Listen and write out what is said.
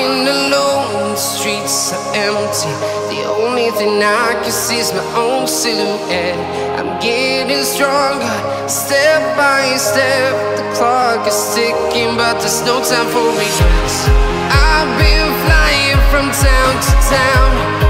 Walking alone, the streets are empty. The only thing I can see is my own silhouette. I'm getting stronger, step by step. The clock is ticking, but there's no time for regrets. I've been flying from town to town,